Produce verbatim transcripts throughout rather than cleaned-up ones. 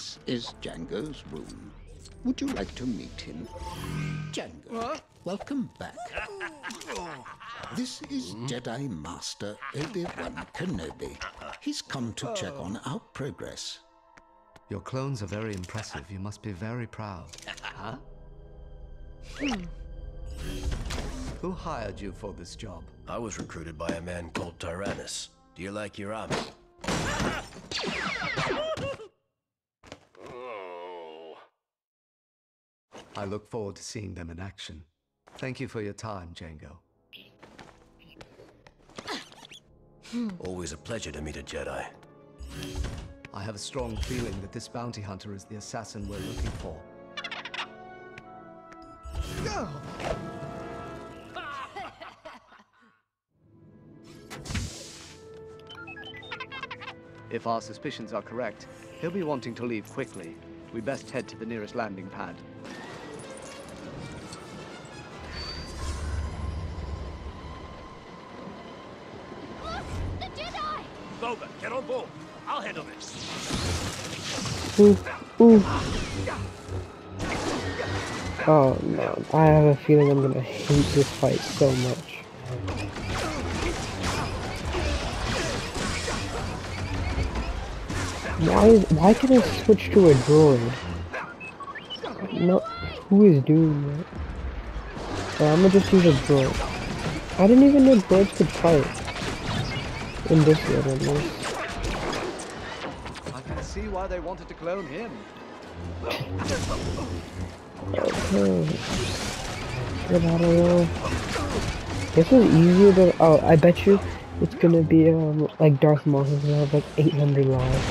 This is Django's room. Would you like to meet him? Django, what? Welcome back. This is Jedi Master Obi-Wan Kenobi. He's come to check on our progress. Your clones are very impressive. You must be very proud. Huh? Hmm. Who hired you for this job? I was recruited by a man called Tyrannus. Do you like your army? I look forward to seeing them in action. Thank you for your time, Django. Always a pleasure to meet a Jedi. I have a strong feeling that this bounty hunter is the assassin we're looking for. Go! If our suspicions are correct, he'll be wanting to leave quickly. We best head to the nearest landing pad. Look! The Jedi! Boba, get on board. I'll handle this. Ooh, ooh. Oh no, I have a feeling I'm gonna hate this fight so much. Why is, why can I switch to a droid? No, who is doing that? Well, I'm gonna just use a droid. I didn't even know droids could fight. In this world, at least. I can see why they wanted to clone him. Okay. Get out of there. This is easier than. Oh, I bet you it's gonna be um like Darth Maul who's gonna have like eight hundred lives.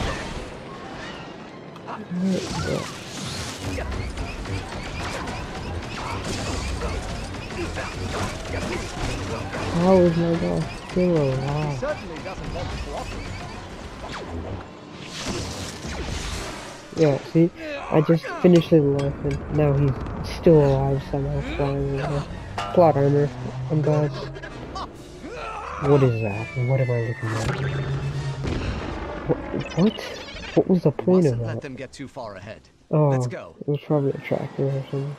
How is my guy still alive? Certainly doesn't want to cooperate. Yeah, see? I just finished his life and now he's still alive somehow flying over. Plot armor. I'm glad. What is that? What am I looking at? What? What, what was the point of Mustn't that? let them get too far ahead. Oh, Let's go. it was probably a tractor or something.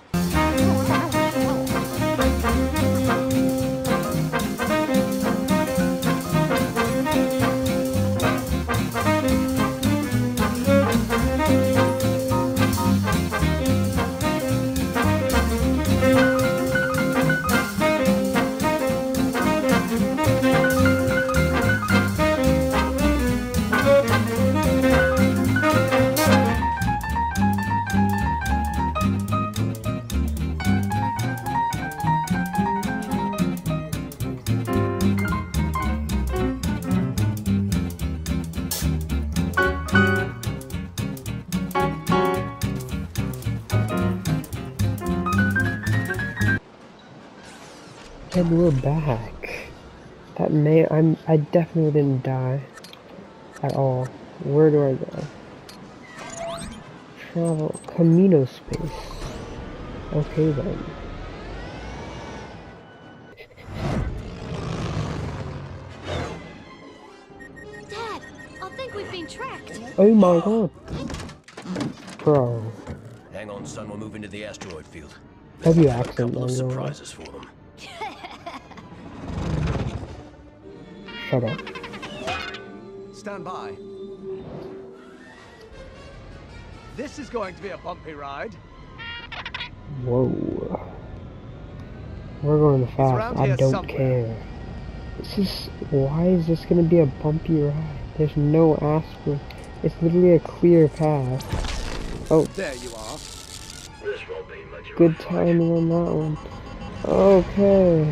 And we're back. That may I'm I definitely didn't die at all. Where do I go? Travel Camino space. Okay then. Dad, I think we've been tracked. Oh my god. Bro. Hang on, son. We're moving to the asteroid field. Have you A couple accidentally? of surprises for them. Shut up. Stand by. This is going to be a bumpy ride. Whoa. We're going fast. around I here don't somewhere. care. This is why is this gonna be a bumpy ride? There's no aspirin. It's literally a clear path. Oh, There you are. This won't be much of good timing on that one. Okay.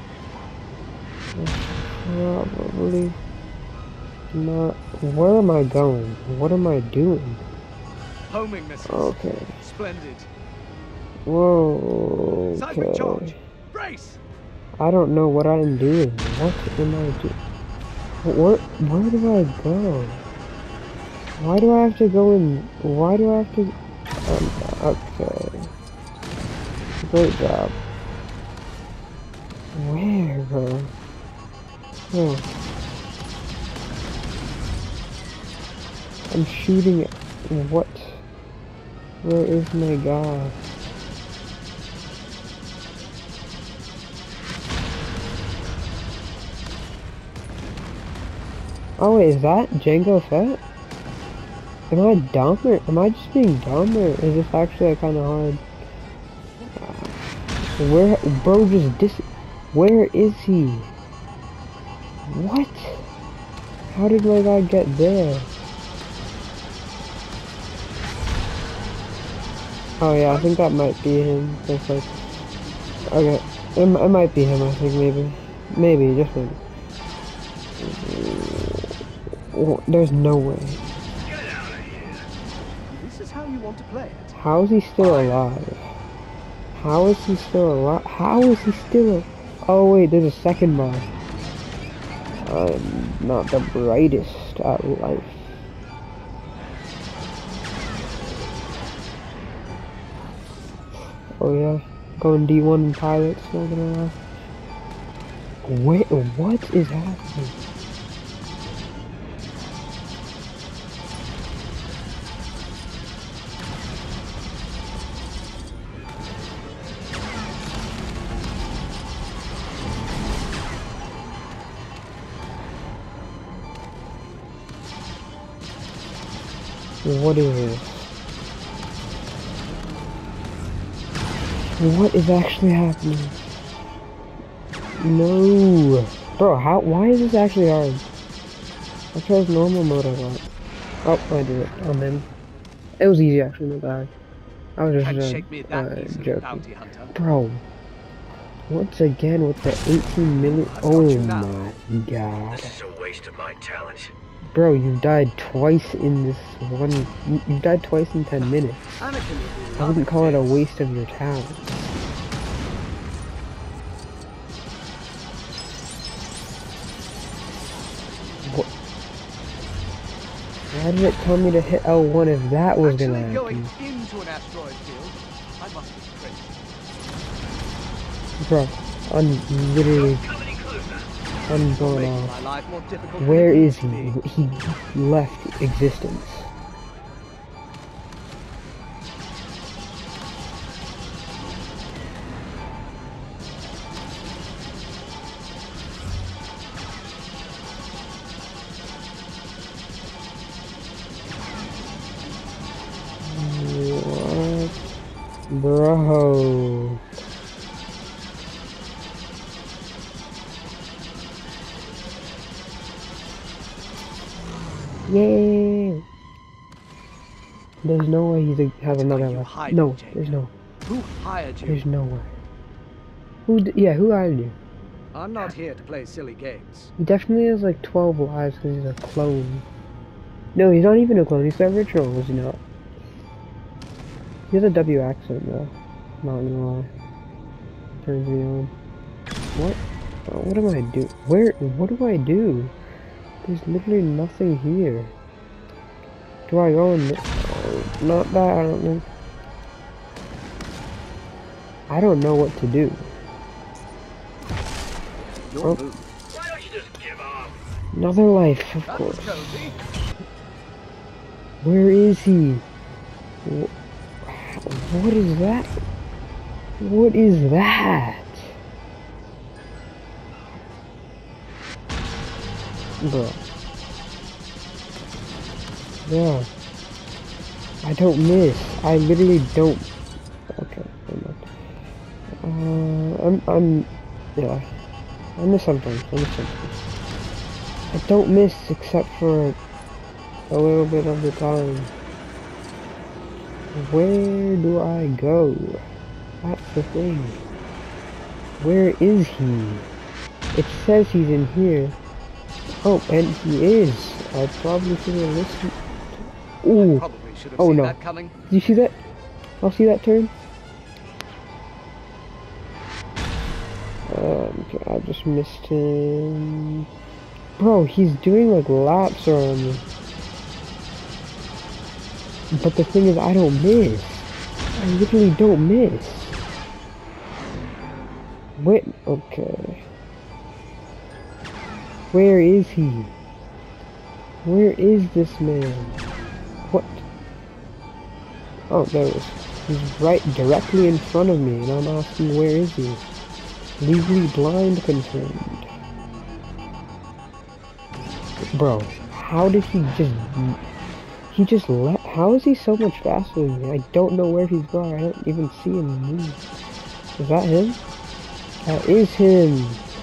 Probably not. Where am I going? What am I doing? Homing missiles. Okay. Splendid. Whoa. Seismic charge. Okay. Brace. I don't know what I'm doing. What am I doing? Where, where do I go? Why do I have to go in? Why do I have to? Um, okay. Great job. Where, bro? Oh. I'm shooting What? Where is my god? Oh wait, is that Jango Fett? Am I dumb or am I just being dumb or is this actually kind of hard? Uh, where, bro, just dis. Where is he? What? How did my guy get there? Oh yeah, I think that might be him. That's like, okay, it, it might be him. I think maybe, maybe just maybe. Oh, there's no way. This is how you want to play it. How is he still alive? How is he still alive? How is he still? Oh wait, there's a second boss. I'm not the brightest at life. Oh yeah, going D one pilot, still gonna laugh. Wait, what is happening? What is this? What is actually happening? No! Bro, how- why is this actually hard? I chose normal mode a lot. Oh, I did it. I'm in. It was easy actually, not bad. I was Can't just shake me uh, that uh, easily, joking. bounty hunter. Bro, once again with the eighteen million- I've got oh you now. my god. This is a waste of my talent. Bro, you died twice in this one- you, you died twice in ten minutes. Anakin will be I wouldn't call it a loving waste of your talent. What? Why did it tell me to hit L one if that was Actually gonna going happen? into an asteroid field. I must be crazy. Bro, I'm literally, I'm going Making off. my life more difficult than Where it is needs to he? be. He left existence. What? Bro. Yay! There's no way he's a, has another you left. hiding, No, Jacob? there's no. Who hired you? There's no way. Who? D yeah, who hired you? I'm not here to play silly games. He definitely has like twelve lives because he's a clone. No, he's not even a clone. He's the original, was he not? He has a W accent though. Not gonna lie. Turns me on. What? Oh, what am I do? Where? What do I do? There's literally nothing here. Do I go in? Oh, not that. I don't know. I don't know what to do. Your Oh. move. Why don't you just give up? Another life, of That was course. cozy. Where is he? Wh- What is that? What is that? Bro. Yeah. I don't miss. I literally don't. Okay, never mind. Uh, I'm, I'm, yeah. I miss sometimes. I miss sometimes. I don't miss except for a little bit of the time. Where do I go? That's the thing. Where is he? It says he's in here. Oh, and he is. I probably should have listened. Ooh. Probably should have Oh seen no. that coming. Did you see that? I'll see that turn. Um, okay, I just missed him. Bro, he's doing like laps around me. But the thing is, I don't miss. I literally don't miss. Wait, okay. Where is he? Where is this man? What? Oh, there he is. He's right directly in front of me, and I'm asking where is he? Legally blind confirmed. Bro, how did he just... He just let... How is he so much faster than me? I don't know where he's going. I don't even see him move. Is that him? That is him!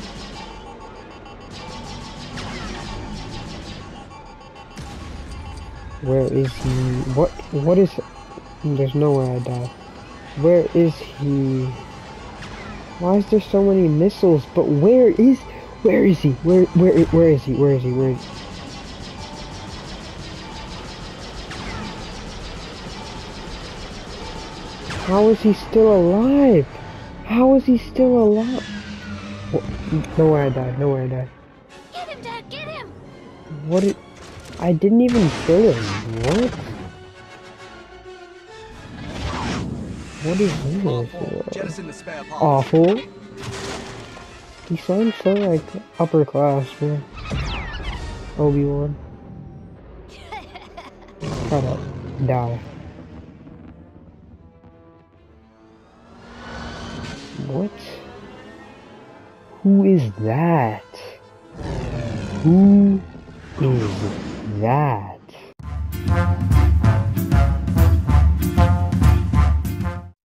Where is he? What? What is... There's nowhere I die. Where is he? Why is there so many missiles? But where is... Where is he? Where, where, where is he? Where is he? Where is he? How is he still alive? How is he still alive? What? Nowhere I died. Nowhere I died. Get him, Dad! Get him! What? It, I didn't even kill him. What? What is this? Jettison the spare parts. Awful. He sounds so like upper class, man. Obi-Wan. Shut up. Die. What? Who is that? Who is that?